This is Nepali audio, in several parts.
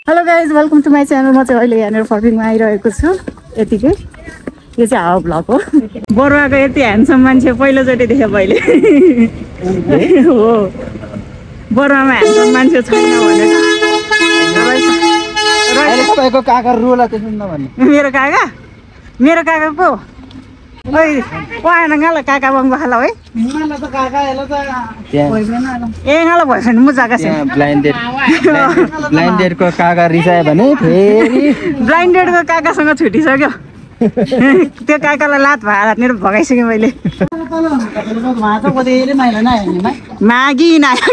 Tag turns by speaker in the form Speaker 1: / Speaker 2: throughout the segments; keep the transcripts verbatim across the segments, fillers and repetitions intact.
Speaker 1: Hello guys welcome to my channel. म चाहिँ अहिले यहाँनिर फर्किङमा आइरहेको छु। यतिकै यो चाहिँ हावा ब्लग हो। बरुवाको यति ह्यान्डसम मान्छे पहिलोचोटि देखेँ मैले। हो बरुवामा ह्यान्डसम मान्छे छैन भनेको
Speaker 2: काका रुला त्यसो नभन्नु।
Speaker 1: मेरो काका मेरो काका को ओइ पाएन गाला काका बङ्गो खाला है
Speaker 2: मलाई त काका हेलो त
Speaker 1: ए गाला भयो भने म जागा छ
Speaker 2: ब्लाइन्डेड ब्लाइन्डेड को काका रिसायो भने फेरि
Speaker 1: ब्लाइन्डेड को काकासँग छुटिसक्यो। त्यो काकालाई लात भातनेर भगाइसकेँ मैले। मागी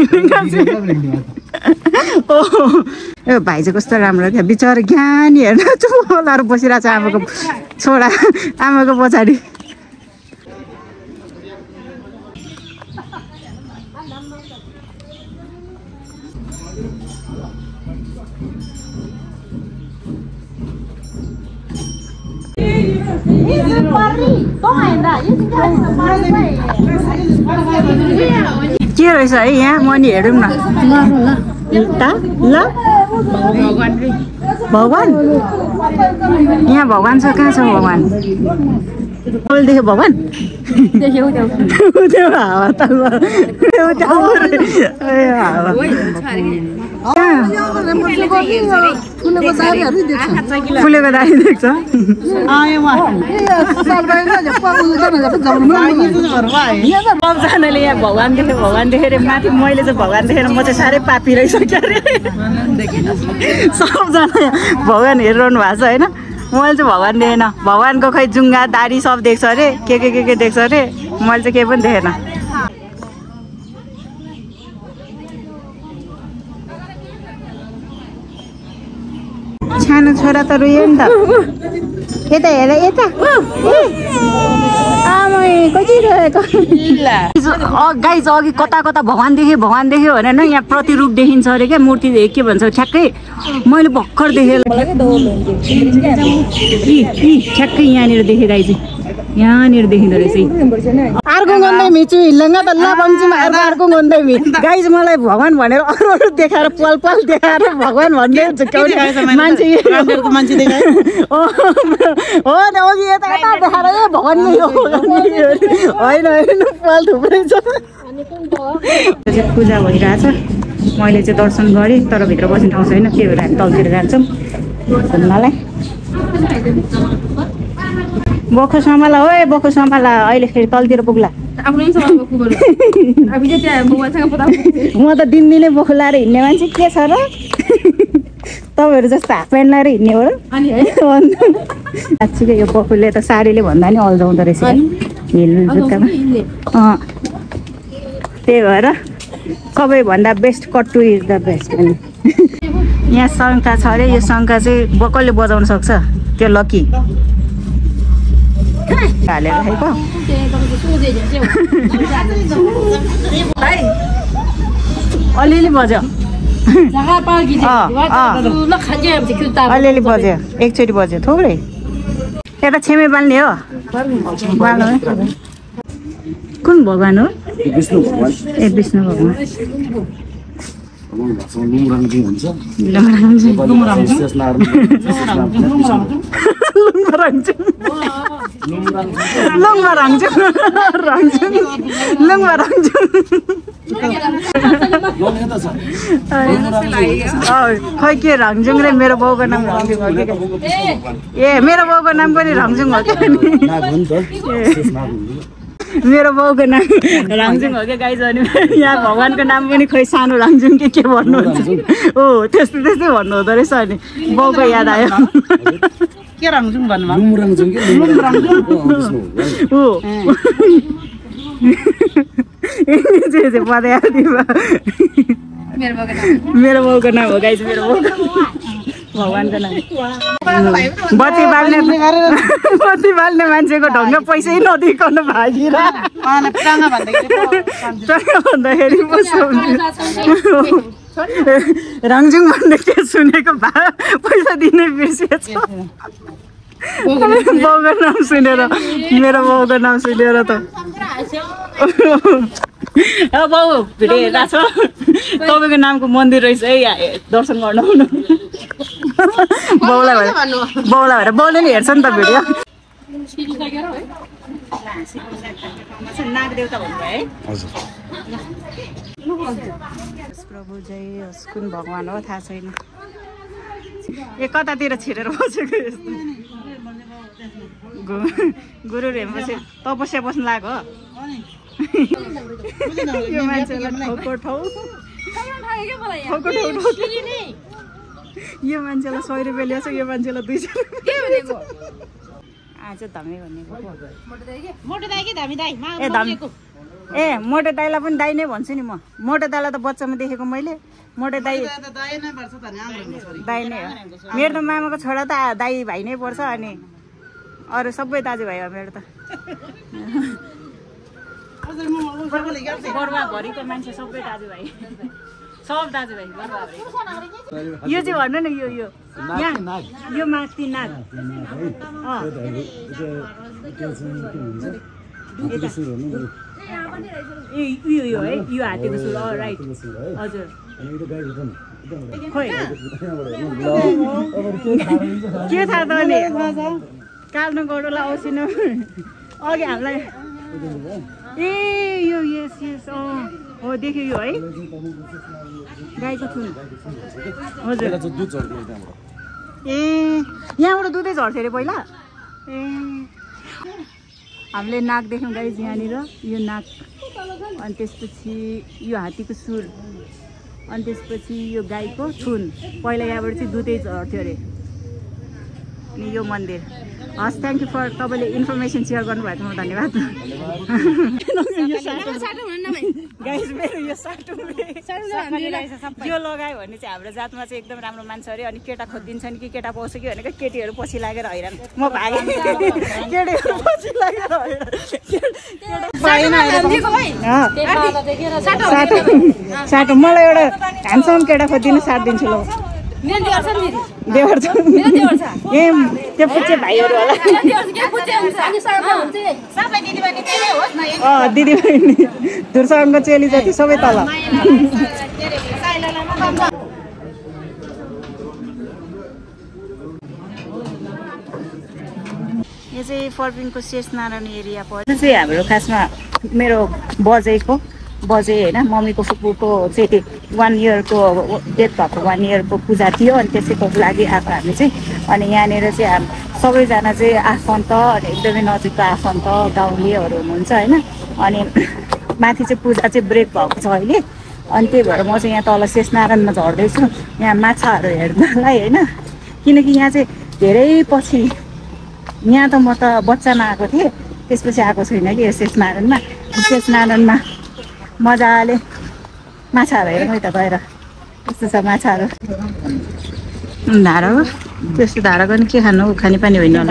Speaker 1: ए भाइ चाहिँ कस्तो राम्रो क्या बिचरा ज्ञानी हेर्न चोलाएर बसिरहेको छ आमाको छोरा आमाको पछाडि। के रहेछ है यहाँ मनी हेरौँ न ल भगवान यहाँ भगवान छ कहाँ छ भगवान मैले देखेँ भगवान हावा त फुलेको दारी देख्छ। सबजनाले यहाँ भगवान देखेँ भगवान देखेर माथि मैले चाहिँ भगवान देखेर म चाहिँ साह्रै पापी रहेछ अरे। सबजना भगवान हेरिरहनु भएको छ होइन। मैले चाहिँ भगवान देखेन। भगवानको खै जुङ्गा दारी सब देख्छ अरे के के के के देख्छ अरे मैले चाहिँ केही पनि देखेन। सानो छोरा त रोयो नि त। यता हेर यता आमै खोजिरहेको गाइज अघि कता कता भगवान देखेँ भगवान देख्यो भने न यहाँ प्रतिरूप देखिन्छ अरे क्या मूर्ति के भन्छ ठ्याक्कै मैले भर्खर देखेँ ठ्याक्कै यहाँनिर देखेँ गाइज यहाँनिर देखिँदो रहेछ। अर्को गन्दै मिचु हिल्लङ्गा त ल भन्छु अर्को गन्दै मि गाइज मलाई भगवान भनेर अरू अरू देखाएर पल पल देखाएर भगवान भन्दै मान्छे मान्छे देखायो हो न अघि यता यता देखाएर ए भगवान होइन होइन पल थुप्रै छ। पूजा भइरहेछ मैले चाहिँ दर्शन गरेँ तर भित्र बस्ने ठाउँ छैन त्यही भएर हामी तलतिर जान्छौँ घुम्नलाई। बोखो सम्हाला हो बोखो सम्हाला अहिले फेरि तलतिर पुग्ला। म त दिनदिनै बोखो लाएर हिँड्ने मान्छे के छ र तपाईँहरू जस्तो हाफ प्यान्ट लाएर हिँड्ने हो र साँच्चीकै यो बोखोले त साडीले भन्दा नि अल्झाउँदो रहेछ हिल जुत्तामा। अँ त्यही भएर सबैभन्दा बेस्ट कट्टु इज द बेस्ट अनि यहाँ शङ्का छ अरे यो शङ्का चाहिँ कसले बजाउन सक्छ त्यो लकी हालेर खाएको अलिअलि बज्यो अलिअलि बज्यो एकचोटि बज्यो थोरै यता छेमे बाल्ने हो बाल्नु कुन भगवान हो ए विष्णु भगवान खै के रङजुङ रे मेरो बाउको नाम रङजुङ हो ए मेरो बाउको नाम पनि रङजुङ हो क्या मेरो बाउको नाम राङजुङ हो क्या गाइज। अनि यहाँ भगवानको नाम पनि खोइ सानो राङजुङ के के भन्नुहुन्छ हो त्यस्तै त्यस्तै भन्नु हुँदो रहेछ। अनि बाउको याद आयो के राङजुङ भन्नु हो पदयात्रीमा मेरो बाउको नाम हो गाइज मेरो बाउको भगवानको नाम। बत्ती बाल्ने बत्ती बाल्ने मान्छेको ढङ्ग पैसै नदिकन भागिर भन्दाखेरि रङजुङ भन्ने के सुनेको भा पैसा दिने बिर्सिएछ बाउको नाम सुनेर मेरो बाउको नाम सुनेर त बाउ भेटेर छ तपाईँको नामको मन्दिर रहेछ है दर्शन गर्न आउनु बाउलाई भएर बाउलाई भएर बाउले नि हेर्छ नि त भिडियो नागदेवता भन्नुभयो है प्रभु जय होस् कुन भगवान हो थाहा छैन ए कतातिर छिरेर बसेको यस्तो गुरु हेर्नु तपस्या बस्नु लाग्यो यो मान्छेलाई ठाउँको ठाउँ ठाउँको ठाउँ यो मान्छेलाई सय रुपियाँ ल्याउँछ यो मान्छेलाई दुई सय रुपियाँ आज धमी भनेको ए धमी ए मोटे दाइलाई पनि दाइ नै भन्छु नि म मोटे दाइलाई त बच्चामा देखेको मैले मोटे दाइ दाइ नै हो मेरो त मामाको छोरा त दाइ भाइ नै पर्छ अनि अरू सबै दाजुभाइ हो मेरो त बरुवाभरिको मान्छे सबै दाजुभाइ सब दाजुभाइ बरुवाभरि यो चाहिँ भन्नु न यो यो यहाँ यो माथि नाग यो यो है यो हातेको सुर राइट हजुर खोइ के थाहा त अनि काट्नु गोडोलाई औसिनु अघि हामीलाई ए यो यस यस अँ हो देख्यो यो है गाईको थुन हजुर ए यहाँबाट दुधै झर्थ्यो अरे पहिला ए हामीले नाक देख्यौँ गाई यहाँनिर यो नाक अनि त्यसपछि यो हात्तीको सुर अनि त्यसपछि यो गाईको थुन पहिला यहाँबाट चाहिँ दुधै झर्थ्यो अरे अनि यो मन्दिर हस् थ्याङ्क यू फर तपाईँले इन्फर्मेसन सेयर गर्नुभएकोमा धन्यवाद गाइस मेरो यो साटो यो लगायो भने चाहिँ हाम्रो जातमा चाहिँ एकदम राम्रो मान्छ अरे अनि केटा खोजिदिन्छन् कि केटा पाउँछ कि भनेको केटीहरू पछि लागेर हैरान म भागेँ केटीहरू पछि लागेर हैरान साटो मलाई एउटा ह्यान्डसम केटा खोजिदिनु साट दिन्छु ल देवर छ ए त्यो पुच्चे भाइहरू होला अँ दिदीबहिनी धुर्साङको चेली जति सबै तल यो चाहिँ फर्पिङको शेषनारायण एरिया पर्छ चाहिँ हाम्रो खासमा मेरो बजेको बजे होइन मम्मीको फुपूको चाहिँ वान इयरको डेथ भएको वान इयरको पूजा थियो अनि त्यसैको लागि आएको हामी चाहिँ अनि यहाँनिर चाहिँ हाम सबैजना चाहिँ आफन्त अनि एकदमै नजिकको आफन्त गाउँलेहरू हुनुहुन्छ होइन अनि माथि चाहिँ पूजा चाहिँ ब्रेक भएको छ अहिले अनि त्यही भएर म चाहिँ यहाँ तल शेषनारायणमा झर्दैछु यहाँ माछाहरू हेर्नलाई होइन किनकि यहाँ चाहिँ धेरै पछि यहाँ त म त बच्चामा आएको थिएँ त्यसपछि आएको छुइनँ कि यो शेषनारायणमा शेषनारायणमा मजाले माछाहरू हेरौँ है त गएर कस्तो छ माछाहरू धाराको त्यस्तो धाराको नि के खानु खानेपानी होइन होला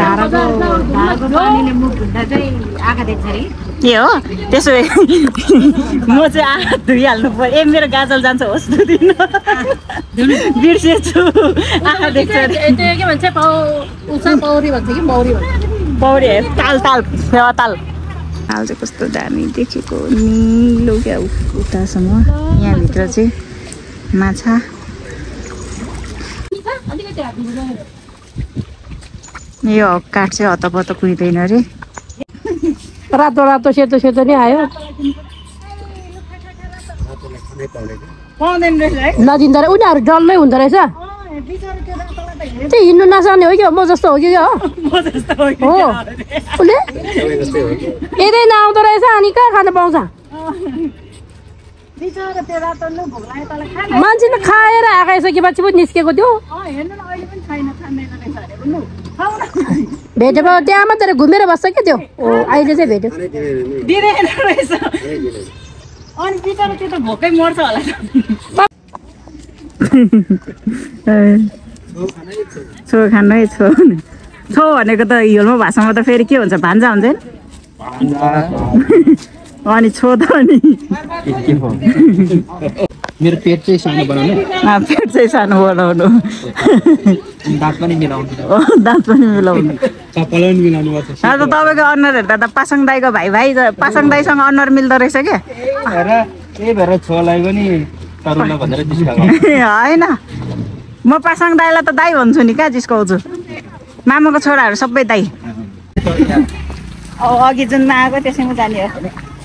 Speaker 1: ए हो त्यसो भए म चाहिँ आँखा धोइहाल्नु पऱ्यो ए मेरो गाजल जान्छ होस् धुदिनँ बिर्सेछु आँखा देख्छ के भन्छ पौरी भन्छ कि मौरी भन्छ पौरी ताल ताल फेवा ताल हाल चाहिँ कस्तो दामी देखेको निलो क्या उतासम्म यहाँभित्र चाहिँ माछा यो काठ चाहिँ हतपत कुहिँदैन अरे
Speaker 3: रातो रातो सेतो सेतो नै आयो नदिँदो रहेछ उनीहरू डल्लै हुँदो रहेछ त्यो हिँड्नु नजाने हो क्या म जस्तो हो कि हो उसले यतै नआउँदो रहेछ अनि कहाँ खान पाउँछ मान्छे त खाएर आइसकेपछि पो निस्केको थियो भेटेको त्यहाँ मात्रै घुमेर बस्छ क्या त्यो अहिले चाहिँ भेट्यो
Speaker 1: अनि बिचरा त्यो त भोकै मर्छ होला छो खानै छो छो भनेको त हिलमा भाषामा त फेरि के हुन्छ भान्जा हुन्छ अनि छो त नि
Speaker 2: मेरो पेट चाहिँ सानो बनाउनु
Speaker 1: पेट चाहिँ सानो बनाउनु
Speaker 2: दाँत पनि मिलाउनु
Speaker 1: दाँत पनि मिलाउनु
Speaker 2: कपाल पनि मिलाउनु पर्छ
Speaker 1: आज तपाईँको अनुहार हेर्दा त पासाङ दाईको भाइ भाइ पासाङ दाईसँग अनुहार मिल्दो रहेछ क्या
Speaker 2: त्यही भएर छोलाई पनि तरुला भनेर जिस्काएको
Speaker 1: होइन म पासाङ दाईलाई त दाई भन्छु नि कहाँ जिस्काउँछु मामाको छोराहरू सबै दाई अब अघि जुनमा आएको त्यसैमा जाने हो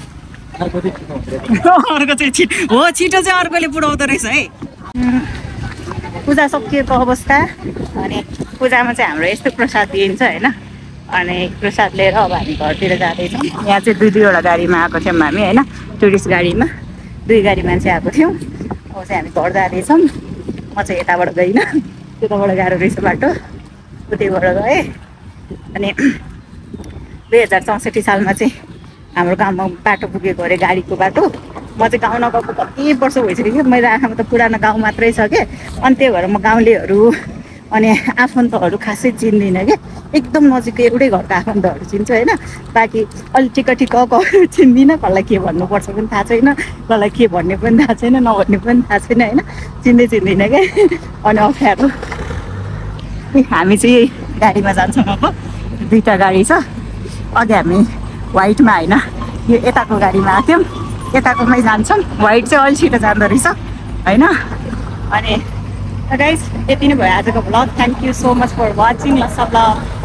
Speaker 1: अर्को चाहिँ छिटो हो छिटो चाहिँ अर्कोले पुऱ्याउँदो रहेछ है पूजा सकिएको अवस्था अनि पूजामा चाहिँ हाम्रो यस्तो प्रसाद दिइन्छ होइन अनि प्रसाद लिएर अब हामी घरतिर जाँदैछौँ यहाँ चाहिँ दुई दुईवटा गाडीमा आएको थियौँ हामी होइन टुरिस्ट गाडीमा दुई गाडी मान्छे आएको थियौँ अब चाहिँ हामी घर जाँदैछौँ म चाहिँ यताबाट गइनँ त्यताबाट गाह्रो रहेछ बाटो उतैबाट गएँ अनि दुई हजार चौसठी सालमा चाहिँ हाम्रो गाउँमा बाटो पुगेको अरे गाडीको बाटो म चाहिँ गाउँ नगएको कति वर्ष भइसक्यो मेरो आँखामा त पुरानो गाउँ मात्रै छ क्या अनि त्यही भएर म गाउँलेहरू अनि आफन्तहरू खासै चिन्दिनँ क्या एकदम नजिकै एउटै घरको आफन्तहरू चिन्छु होइन बाँकी अलिक टिका टिकाहरू चिन्दिनँ कसलाई के भन्नुपर्छ पनि थाहा छैन कसलाई के भन्ने पनि थाहा छैन नभन्ने पनि थाहा छैन होइन चिन्दै चिन्दिनँ क्या अनि अप्ठ्यारो हामी चाहिँ गाडीमा जान्छौँ अब दुईवटा गाडी छ अघि हामी वाइटमा होइन यो यताको गाडीमा आएको थियौँ यताकोमै जान्छौँ वाइट चाहिँ अलिक छिटो जाँदो रहेछ होइन अनि गाइस यति नै भयो आजको vlog thank you so much for watching ल सब ल